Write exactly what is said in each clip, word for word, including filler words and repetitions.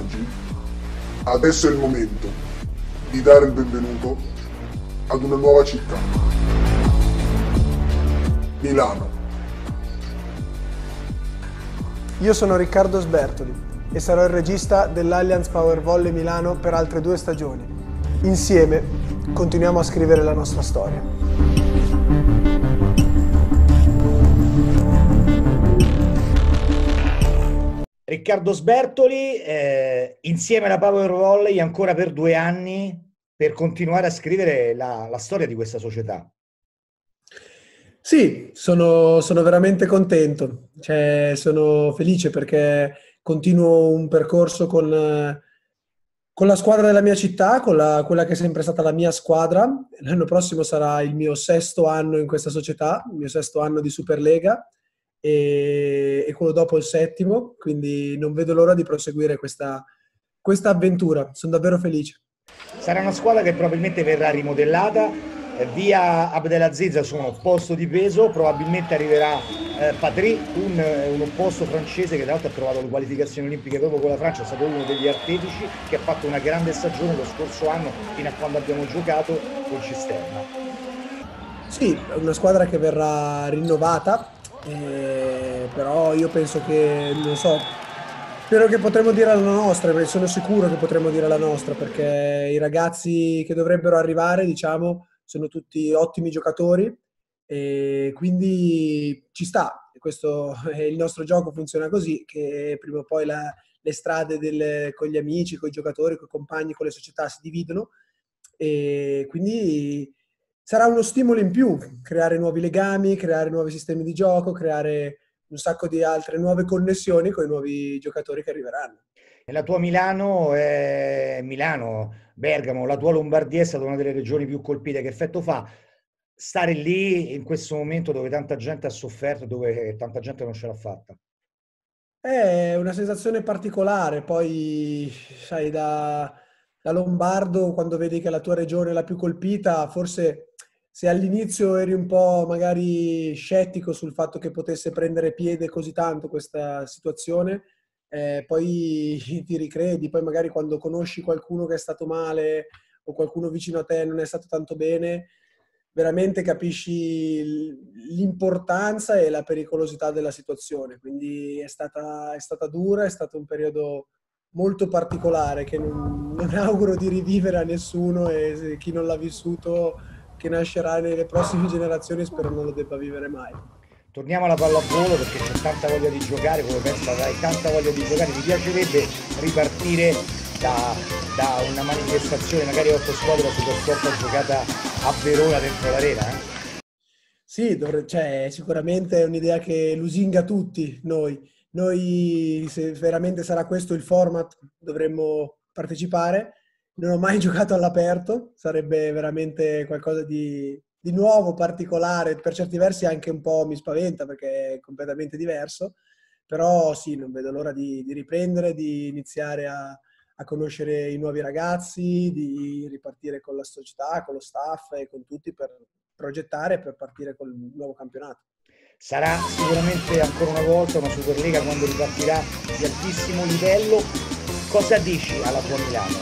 oggi, adesso è il momento di dare il benvenuto ad una nuova città, Milano. Io sono Riccardo Sbertoli e sarò il regista dell'Allianz Power Volley Milano per altre due stagioni. Insieme continuiamo a scrivere la nostra storia. Riccardo Sbertoli, eh, insieme alla Power Volley ancora per due anni per continuare a scrivere la, la storia di questa società. Sì, sono, sono veramente contento, cioè, sono felice perché continuo un percorso con, eh, con la squadra della mia città, con la- quella che è sempre stata la mia squadra. L'anno prossimo sarà il mio sesto anno in questa società, il mio sesto anno di Superlega e, e quello dopo il settimo, quindi non vedo l'ora di proseguire questa, questa avventura, sono davvero felice. Sarà una squadra che probabilmente verrà rimodellata. Eh, via Abdelaziz sono posto di peso, probabilmente arriverà eh, Patry, un, eh, un opposto francese che tra l'altro ha trovato le qualificazioni olimpiche proprio con la Francia, è stato uno degli artefici che ha fatto una grande stagione lo scorso anno fino a quando abbiamo giocato con Cisterna. Sì, è una squadra che verrà rinnovata, eh, però io penso che, non so, spero che potremo dire la nostra, perché sono sicuro che potremo dire la nostra, perché i ragazzi che dovrebbero arrivare, diciamo, sono tutti ottimi giocatori e quindi ci sta. Questo è il nostro gioco, funziona così, che prima o poi la- le strade del- con gli amici, con i giocatori, con i compagni, con le società si dividono e quindi sarà uno stimolo in più creare nuovi legami, creare nuovi sistemi di gioco, creare un sacco di altre nuove connessioni con i nuovi giocatori che arriveranno. E la tua Milano, è Milano, Bergamo, la tua Lombardia è stata una delle regioni più colpite. Che effetto fa stare lì in questo momento dove tanta gente ha sofferto, dove tanta gente non ce l'ha fatta? È una sensazione particolare, poi sai, da, da lombardo, quando vedi che la tua regione è la più colpita, forse se all'inizio eri un po' magari scettico sul fatto che potesse prendere piede così tanto questa situazione, eh, poi ti ricredi, poi magari quando conosci qualcuno che è stato male o qualcuno vicino a te non è stato tanto bene, veramente capisci l- l'importanza e la pericolosità della situazione. Quindi è stata, è stata dura, è stato un periodo molto particolare che non, non auguro di rivivere a nessuno e se- chi non l'ha vissuto, che nascerà nelle prossime generazioni, spero non lo debba vivere mai. Torniamo alla pallavolo perché c'è tanta voglia di giocare, come penso avrai tanta voglia di giocare. Mi piacerebbe ripartire da, da una manifestazione, magari otto squadre, la Supercoppa giocata a Verona dentro l'arena. Eh? Sì, dovre- cioè, sicuramente è un'idea che lusinga tutti noi. Noi, se veramente sarà questo il format, dovremmo partecipare. Non ho mai giocato all'aperto, sarebbe veramente qualcosa di, di nuovo, particolare, per certi versi anche un po' mi spaventa perché è completamente diverso, però sì, non vedo l'ora di, di riprendere, di iniziare a, a conoscere i nuovi ragazzi, di ripartire con la società, con lo staff e con tutti per progettare per partire col nuovo campionato. Sarà sicuramente ancora una volta una Superlega quando ripartirà di altissimo livello. Cosa dici alla tua Milano?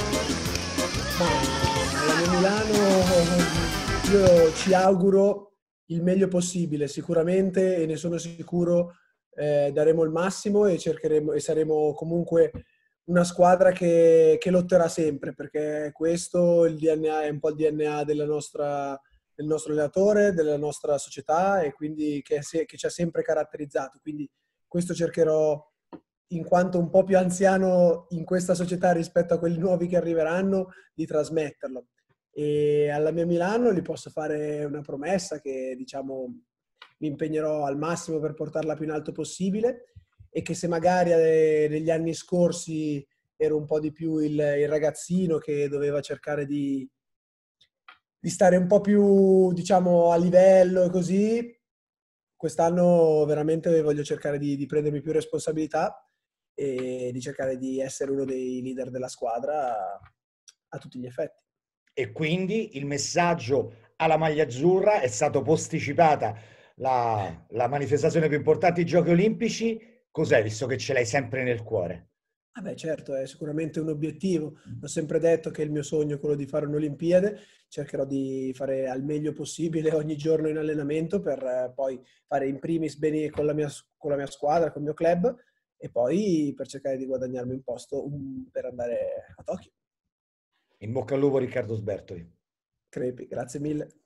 Ma alla mia Milano io ci auguro il meglio possibile, sicuramente, e ne sono sicuro, eh, daremo il massimo e cercheremo e saremo comunque una squadra che, che lotterà sempre, perché questo il D N A è un po' il D N A della nostra, del nostro allenatore, della nostra società e quindi che, se- che ci ha sempre caratterizzato. Quindi questo cercherò, in quanto un po' più anziano in questa società rispetto a quelli nuovi che arriveranno, di trasmetterlo. E alla mia Milano gli posso fare una promessa che, diciamo, mi impegnerò al massimo per portarla più in alto possibile e che se magari eh, negli anni scorsi ero un po' di più il, il ragazzino che doveva cercare di, di stare un po' più, diciamo, a livello e così, quest'anno veramente voglio cercare di, di prendermi più responsabilità e di cercare di essere uno dei leader della squadra a tutti gli effetti. E quindi il messaggio alla maglia azzurra: è stata posticipata la, la manifestazione più importante, i Giochi Olimpici. Cos'è, visto che ce l'hai sempre nel cuore? Vabbè, certo, è sicuramente un obiettivo. Ho sempre detto che il mio sogno è quello di fare un'Olimpiade. Cercherò di fare al meglio possibile ogni giorno in allenamento per eh, poi fare in primis bene con la mia, con la mia squadra, con il mio club e poi per cercare di guadagnarmi un posto um, per andare a Tokyo. In bocca al lupo Riccardo Sbertoli. Crepi, grazie mille.